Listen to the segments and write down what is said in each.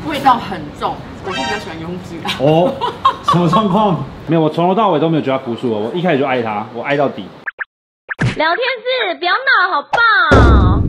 味道很重，我是比较喜欢拥挤的。 哦，什么状况？没有，我从头到尾都没有觉得他朴素我一开始就爱他，我爱到底。 聊天室不要闹，好棒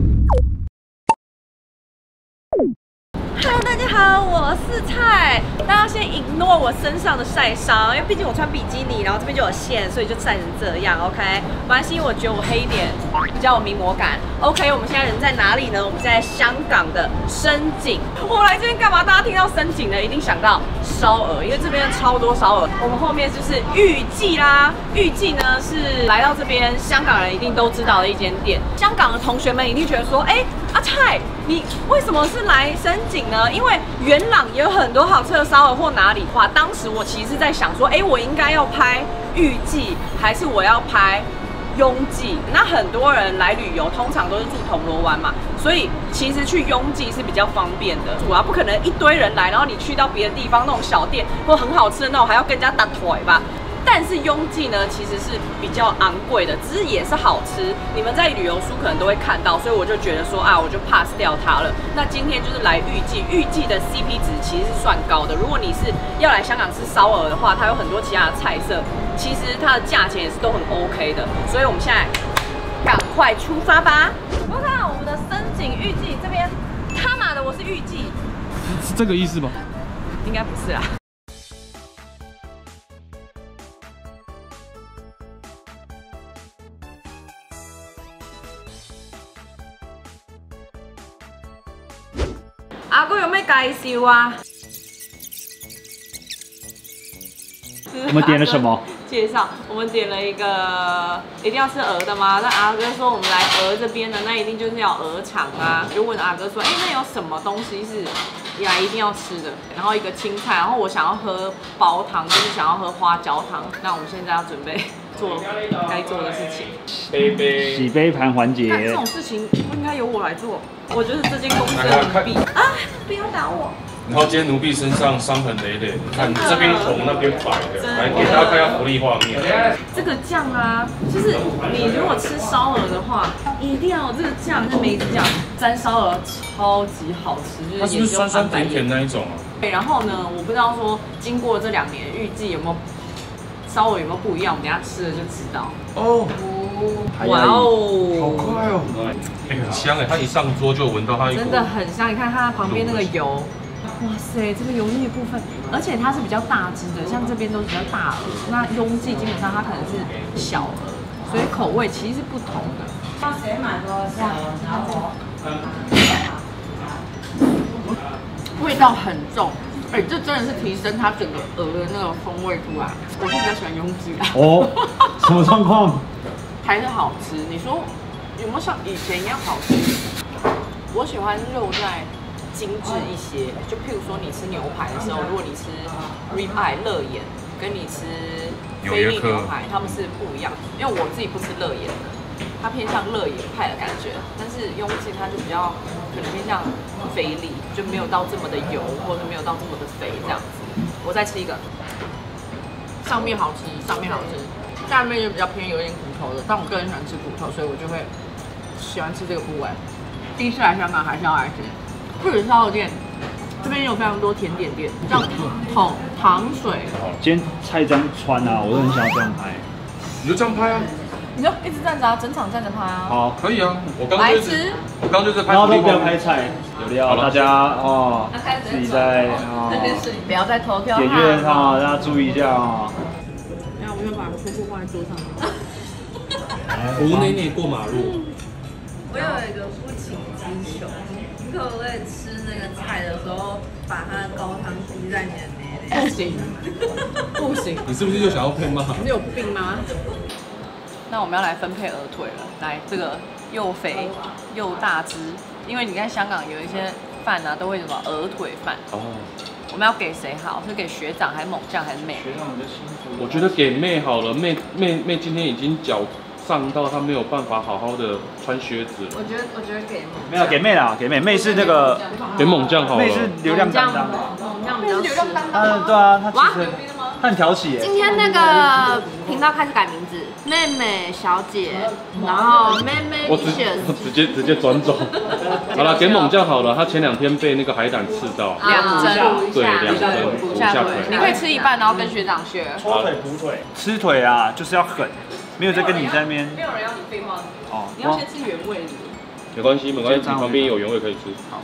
！Hello， 大家好，我是蔡。大家先ignore我身上的晒伤，因为毕竟我穿比基尼，然后这边就有线，所以就晒成这样。OK， 没关系，我觉得我黑一点比较有名模感。OK， 我们现在人在哪里呢？我们在香港的深井。我来这边干嘛？大家听到深井呢，一定想到烧鹅，因为这边超多烧鹅。我们后面就是玉记啦，玉记呢是来到这边香港人一定都知道的一间店。香港的同学们一定觉得说，阿蔡，你为什么是来深井呢？因为元朗也有很多好吃的烧鹅或哪里话。当时我其实在想说，我应该要拍玉记，还是我要拍拥记？那很多人来旅游，通常都是住铜锣湾嘛，所以其实去拥记是比较方便的。主要不可能一堆人来，然后你去到别的地方那种小店或很好吃的那种，还要跟人家打腿吧。但是拥记呢，其实是比较昂贵的，只是也是好吃。你们在旅游书可能都会看到，所以我就觉得说我就 pass 掉它了。那今天就是来玉记，玉记的 CP 值其实是算高的。如果你是要来香港吃烧鹅的话，它有很多其他的菜色，其实它的价钱也是都很 OK 的。所以我们现在赶快出发吧！我看我们的深井玉记这边，他妈的我是玉记， 是这个意思吗？ 应该不是啦。阿哥有咩介绍啊？ 我们点了什么？ 介绍，我们点了一个一定要吃鹅的吗？那阿哥说我们来鹅这边的，那一定就是要鹅肠啊。就问阿哥说，那有什么东西是来一定要吃的？然后一个青菜，然后我想要喝煲汤，就是想要喝花椒汤。那我们现在要准备做该做的事情， 洗杯盘环节。 这种事情不应该由我来做，我就是这间公司的奴婢啊！不要打我。 然后今天奴婢身上伤痕累累，你看这边红那边白的，来给大家看一下福利画面。 这个酱啊，就是你如果吃烧鹅的话，一定要有这个酱，是梅子酱，沾烧鹅超级好吃，就是它是不是酸酸甜甜那一种啊？ 对，然后呢，我不知道说经过这2年，预计有没有烧鹅有没有不一样，我们等一下吃了就知道。 哦， 哇哦， 好快哦！很香它一上桌就闻到它一股真的很香。你看它旁边那个油。哇塞，这个油腻的部分，而且它是比较大只的，像这边都是比较大鹅，那拥记基本上它可能是小鹅，所以口味其实是不同的。 味道很重，这真的是提升它整个鹅的那个风味出来。我是比较喜欢拥挤的。 哦，什么状况？ 还是好吃。你说有没有像以前一样好吃？我喜欢肉在精致一些，就譬如说你吃牛排的时候，如果你吃 ribeye 肋眼，跟你吃菲力牛排，它们是不一样。因为我自己不吃肋眼的，它偏向肋眼派的感觉，但是拥记它就比较可能偏向菲力，就没有到这么的油，或者没有到这么的肥这样子。我再吃一个，上面好吃，上面好吃，下面就比较偏有点骨头的，但我个人喜欢吃骨头，所以我就会喜欢吃这个部位。第一次来香港还是要来吃。不止烧肉店，这边也有非常多甜点店，像糖水。 今天菜这样穿啊，我都很想要这样拍。 你就这样拍啊？ 你就一直站着啊，整场站着拍啊。 好， 可以啊。我刚就在拍。 然后都不要拍菜，有料，大家自己在不要再投票。 点阅大家注意一下然后我就把戳破放在桌上。 吴内内过马路。 我有一个不情之求，你可不可以吃那个菜的时候，把它的高汤滴在你的内内？ 不行，不行， 你是不是又想要配骂？ 你有病吗？ 那我们要来分配鹅腿了，来这个又肥又大只，因为你看香港有一些饭啊，都会什么鹅腿饭。哦。我们要给谁好？是给学长还是猛将还是妹？ 学长比较辛苦。 我觉得给妹好了，妹今天已经脚上到她没有办法好好的穿靴子了。 我觉得给没有给妹啦，给妹，妹是那个给猛将好了。 妹是流量担当。 猛将比较流量担当。 对啊，他其实他很挑起耶。 今天那个频道开始改名字， 妹妹小姐，然后妹妹我 cheers， 直接转走。好了，给猛将好了，他前2天被那个海胆刺到。 2针， 对，2针补下腿。你可以吃一半，然后跟学长学。 搓腿补腿，吃腿啊，就是要狠，没有在跟你在那边。 没有人要你废话。 哦， 你要先吃原味的。 没关系，旁边有原味可以吃。好。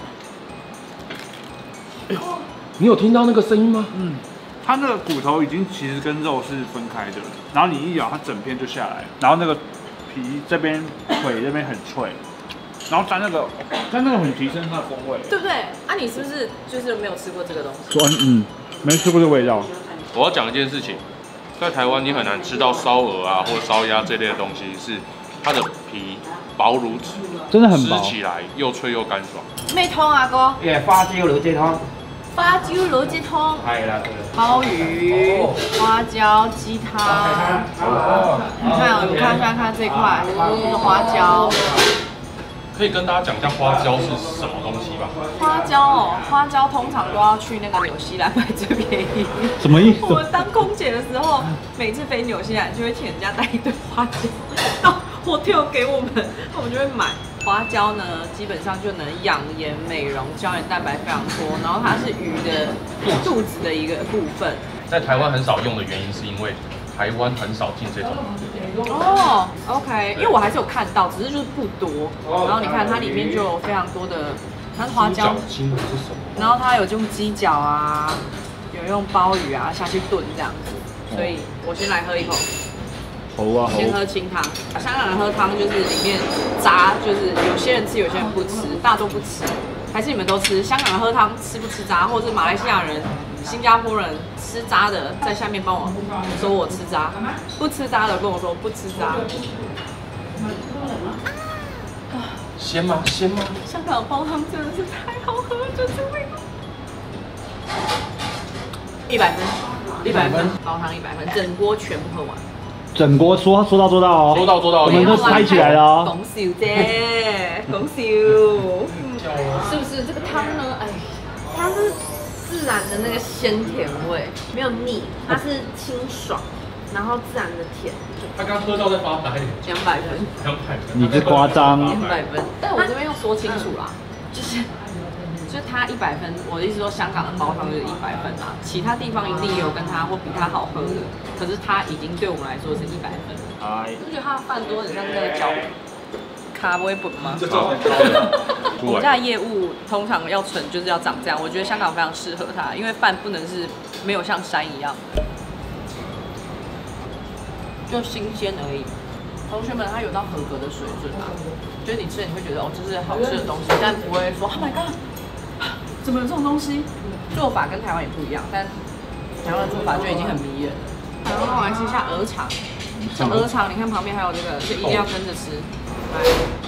你有听到那个声音吗？ 嗯，它那个骨头已经其实跟肉是分开的，然后你一咬，它整片就下来，然后那个皮这边、腿这边很脆，然后沾那个很提升它的风味， 对不对？啊，你是不是就是没有吃过这个东西？ 没吃过这个味道。 我要讲一件事情，在台湾你很难吃到烧鹅啊或者烧鸭这类的东西，是它的皮薄如纸， 真的很薄， 吃起来又脆又干爽。 咩湯啊哥？ 花椒老雞湯。 花椒老雞湯。 係啦。 鮑魚、花椒雞湯。你看哦，你看看看这一块，这是花椒。 可以跟大家讲一下花椒是什么东西吧？ 花椒哦，花椒通常都要去那个纽西兰买最便宜。 什么意思？ 我当空姐的时候，每次飞纽西兰就会请人家带一堆花椒，然后hotel给我们，我们就会买。花椒呢，基本上就能养颜美容，胶原蛋白非常多，然后它是鱼的肚子的一个部分。 在台湾很少用的原因是因为台湾很少进这种。 哦 ，OK， 因为我还是有看到，只是就是不多。然后你看它里面就有非常多的，它是花椒，然后它有用鸡脚啊，有用鲍鱼啊下去炖这样子。所以我先来喝一口。先喝清汤。香港人喝汤就是里面渣，就是有些人吃，有些人不吃，大多不吃。还是你们都吃？香港人喝汤吃不吃渣，或者是马来西亚人、新加坡人吃渣的，在下面帮我说我吃渣，不吃渣的跟我说不吃渣。 鲜吗？鲜吗？ 香港的煲汤真的是太好喝了，就是味道。100分，100分，煲汤100分，整锅全部喝完。 整锅说到做到哦， 说到做到， 我们都拍起来了哦。 讲笑啫，讲笑，是不是这个汤呢？哎， 它是自然的那个鲜甜味，没有腻，它是清爽，然后自然的甜。 他刚喝到在发呆。 200分 ，200分， 你这夸张。 200分，但我这边要说清楚啦，就是它100分，我的意思说香港的煲汤就是100分啦，其他地方一定也有跟它或比它好喝的，可是它已经对我们来说是100分。 哎， 不觉得它的饭多很像在教卡不会本吗？我们家的业务通常要存就是要长这样，我觉得香港非常适合它，因为饭不能是没有像山一样，就新鲜而已。同学们，它有到合格的水准啊，就是你吃了你会觉得哦，这是好吃的东西，但不会说 Oh my god。怎么有这种东西？做法跟台湾也不一样，但台湾的做法就已经很迷人了。然后我来吃一下鹅肠，这鹅肠你看旁边还有这个，就一定要跟着吃。来，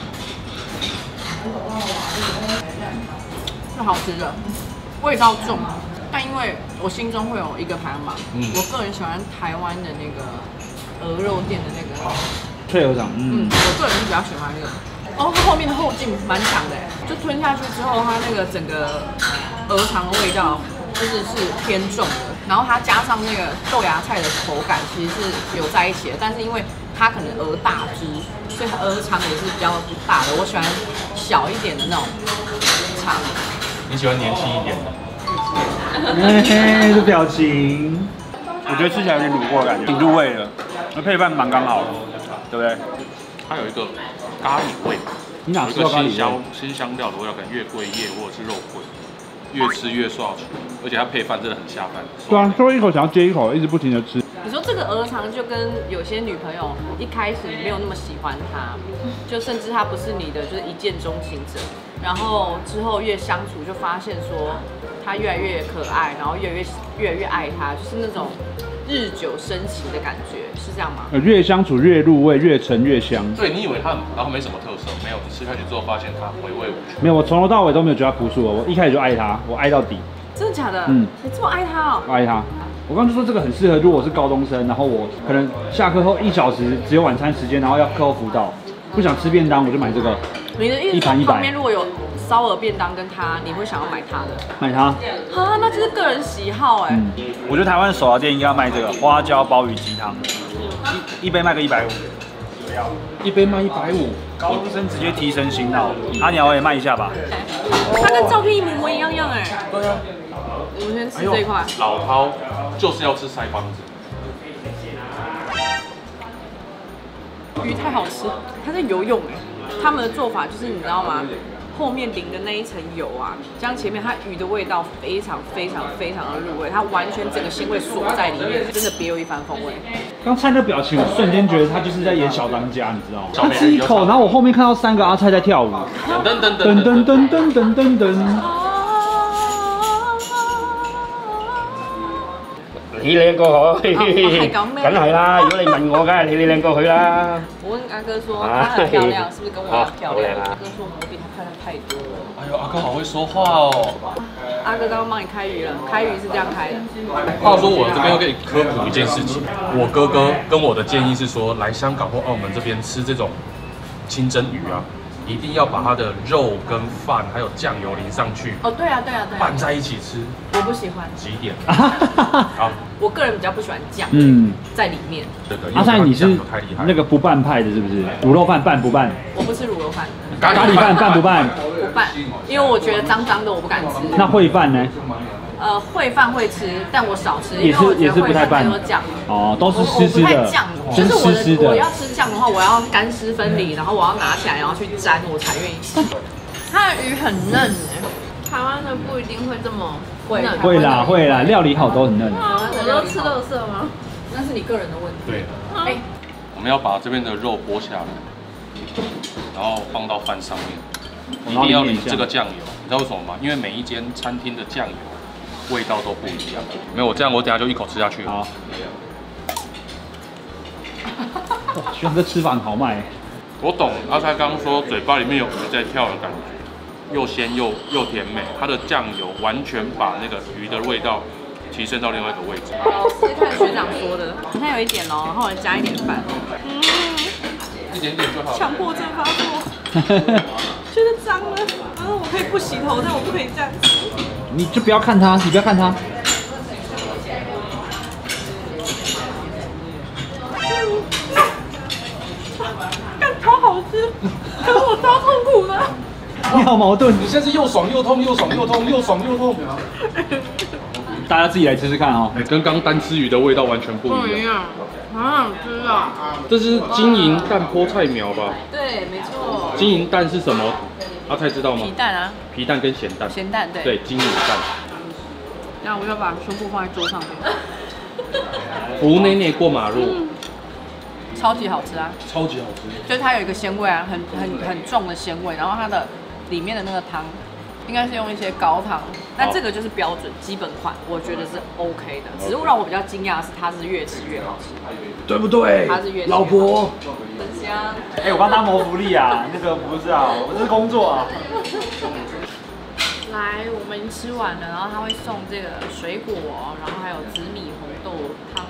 是好吃的，味道重，但因为我心中会有一个排行榜，我个人喜欢台湾的那个鹅肉店的那个脆鹅肠， 我个人是比较喜欢那个。哦，它后面的后劲蛮强的，就吞下去之后，它那个整个鹅肠的味道就是偏重的，然后它加上那个豆芽菜的口感其实是有在一起的，但是因为它可能鹅大只，所以它鹅肠也是比较大的。我喜欢小一点的那种肠。 你喜欢年轻一点的？ 嘿，这表情，我觉得吃起来有点卤过的感觉，挺入味的，那配饭蛮刚好的，对不对？ 它有一个咖喱味， 你哪知道咖喱味？ 新香料的味道，可能越桂叶或者是肉桂，越吃越爽，而且它配饭真的很下饭。 对啊，最后一口想要接一口，一直不停的吃。 你说这个鹅肠就跟有些女朋友一开始没有那么喜欢它，就甚至它不是你的就是一见钟情者，然后之后越相处就发现说它越来越可爱，然后越来越爱它，就是那种日久生情的感觉，是这样吗？ 越相处越入味，越沉越香。 对，你以为它然后没什么特色，没有，你吃下去之后发现它回味无穷。 没有，我从头到尾都没有觉得它朴素，我一开始就爱它，我爱到底。 真的假的？ 你这么爱它哦？ 我爱它。我刚刚就说这个很适合，如果我是高中生，然后我可能下课后1小时只有晚餐时间，然后要课后辅导，不想吃便当，我就买这个。 你的意思一盘100， 旁边如果有烧鹅便当跟它，你会想要买它的？ 买它。 啊，那就是个人喜好哎。 我觉得台湾手摇店应该要卖这个花椒鲍鱼鸡汤。 一杯卖个150， 一杯卖150， 高中生直接提神醒脑。阿鸟也卖一下吧。 它跟照片一模一样哎。 对啊， 我们先吃这一块。 老饕就是要吃腮帮子。 鱼太好吃，它在游泳哎。他们的做法就是你知道吗？后面淋的那一层油啊，加上前面它鱼的味道非常的入味，它完全整个鲜味锁在里面，真的别有一番风味。 刚菜那表情，我瞬间觉得他就是在演小当家，你知道吗？ 小他美人有场吃一口，然后我后面看到3个阿菜在跳舞， 噔噔噔噔噔噔噔噔噔。 你兩個去，梗係啦！如果你問我，梗係你哋兩個去啦。 我問阿哥說，她很漂亮，是不是跟我一樣漂亮？阿哥說我比她漂亮太多了。 哎呦，阿哥好会说话哦。 阿哥剛剛幫你開魚了，開魚是這樣開的。 話說我這邊要給你科普一件事情，我哥哥跟我的建議是說，來香港或澳門這邊吃這種清蒸魚啊，一定要把它的肉跟飯還有醬油淋上去。 哦，對啊，對啊，對啊。 拌在一起吃。 我不喜歡。 幾點？好。 我個人比較不喜歡醬，在裡面。 對的。 阿菜你是那個不拌派的，是不是？滷肉飯拌不拌？ 我不吃滷肉飯。 咖喱飯拌不拌？ 不拌，因為我覺得髒髒的，我不敢吃。 那燴飯呢？ 燴飯會吃，但我少吃， 也是不太拌。哦，都是濕濕的。 就是我要吃醬的話，我要乾濕分離，然後我要拿起來，然後去沾，我才願意吃。 它的魚很嫩哎，台灣的不一定會這麼嫩。 會啦，料理好都很嫩。 我都吃垃圾嗎？ 那是你個人的問題。 對。哎，我們要把這邊的肉剝下來，然後放到飯上面。一定要淋這個醬油，你知道為什麼嗎？因為每一間餐廳的醬油味道都不一樣。沒有，我這樣我等下就一口吃下去了。 好。哇，居然這吃法很豪邁。 我懂阿菜剛剛說嘴巴裡面有魚在跳的感覺，又鮮又甜美，它的醬油完全把那個魚的味道提升到另外一個位置。 是看學長說的，它有一點哦，然後我加一點飯。 一點點就好。 強迫症發作。覺得髒了，然後我可以不洗頭，但我不可以這樣吃。 你就不要看它，你不要看它。 幹超好吃，可是我超痛苦的。 你好矛盾， 你現在是又爽又痛，又爽又痛，又爽又痛。 大家自己來吃吃看哦。 跟剛單吃魚的味道完全不一樣。 好想吃啊！ 這是金銀蛋菠菜苗吧？ 對，沒錯。 金銀蛋是什麼？阿菜知道嗎？ 皮蛋啊。 皮蛋跟鹹蛋。 鹹蛋對。 對，金銀蛋。 然後我要把胸部放在桌上面。 胡內內過馬路。 超級好吃啊！ 超級好吃。 就是它有一個鮮味啊，很重的鮮味，然後它的裡面的那個湯。應該是用一些高湯，那這個就是標準基本款，我覺得是 OK 的。只是讓我比較驚訝的是，它是越吃越好吃， 對不對？ 它是越吃越老婆， 很香。 哎，我剛當謀福利啊，那個不是啊，我是工作啊。 來，我們已經吃完了，然後他會送這個水果，然後還有紫米紅豆湯，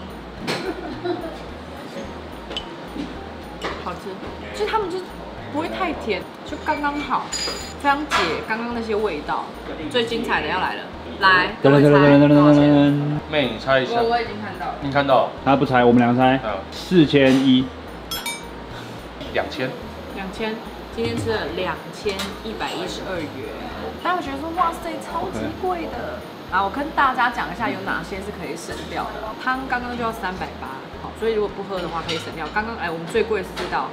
好吃。就他們就是不會太甜，就剛剛好，非常解剛剛那些味道。最精彩的要來了，來，各位猜多少錢？ 妹，你猜一下。 我已經看到了。 你看到？ 他不猜，我們兩個猜。4100。 2000。 2000，今天吃了2112元。但我覺得說，哇塞，超級貴的。啊，我跟大家講一下有哪些是可以省掉的。湯剛剛就要380，好，所以如果不喝的話可以省掉。剛剛我們最貴是這道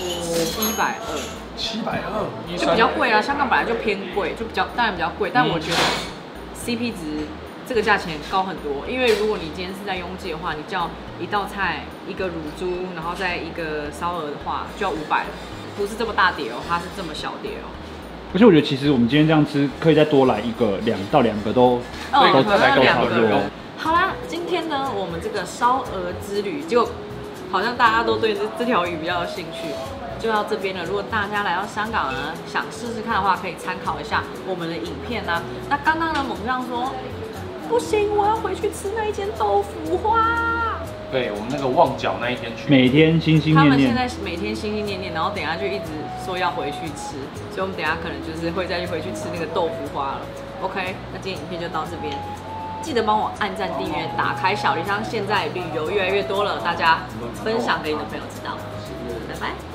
720，720就比較貴啊。香港本來就偏貴，就當然比較貴，但我覺得 CP 值這個價錢高很多。因為如果你今天是在雍記的話，你叫一道菜一個乳豬，然後再一個燒鵝的話，就要500了，不是這麼大碟哦，它是這麼小碟哦。而且我覺得其實我們今天這樣吃，可以再多來2到2個都才夠差不多。好啦，今天呢，我們這個燒鵝之旅，結果好像大家都對這條魚比較有興趣，就到這邊了。如果大家來到香港呢，想試試看的話，可以參考一下我們的影片啊。那剛剛呢，猛將說不行，我要回去吃那一間豆腐花。對，我們那個旺角那一天去，每天心心念念。他們現在每天心心念念，然後等一下就一直說要回去吃，所以我們等一下可能就是會再去回去吃那個豆腐花了。OK，那今天影片就到這邊。 记得帮我按赞、订阅、打开小铃铛。现在旅游越来越多了，大家分享给你的朋友知道。拜拜。